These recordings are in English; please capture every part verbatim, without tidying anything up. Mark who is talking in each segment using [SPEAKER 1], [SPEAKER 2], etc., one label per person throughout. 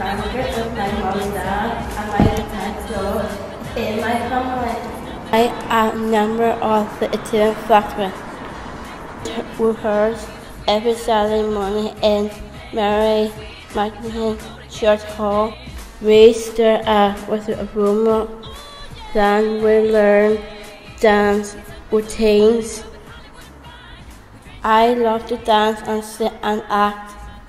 [SPEAKER 1] hundred with my mom and dad and my pet dog in my family. I am a member of the TMcCullough. We heard every Saturday morning in Mary Magdalene Church Hall. We start out with a warm-up, then we learn dance routines. I love to dance and sing and act.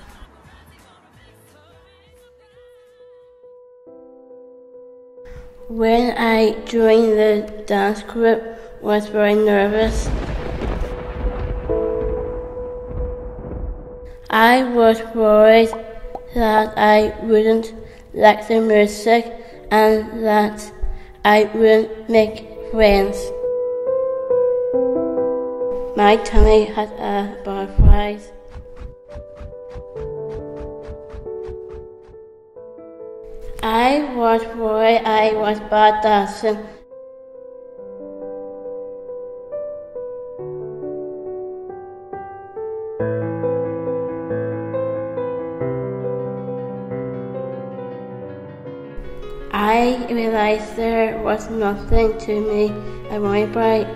[SPEAKER 1] When I joined the dance group, I was very nervous. I was worried that I wouldn't like the music and that I wouldn't make friends. My tummy had a butterflies. I was worried I was bad dancing. I realized there was nothing to me. I wanted bright.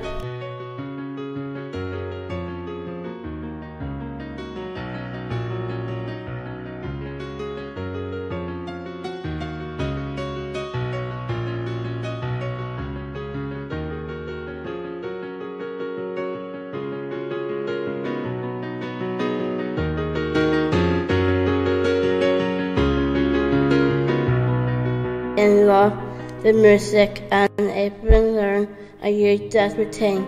[SPEAKER 1] And love the music and even learn a huge dance routine.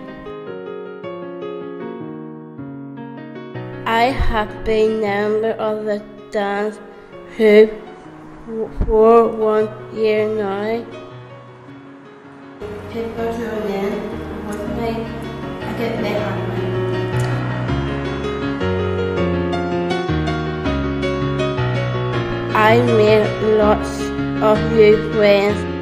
[SPEAKER 1] I have been member of the dance group for one year now. People tune in with me and get me happy. I made lots of new friends.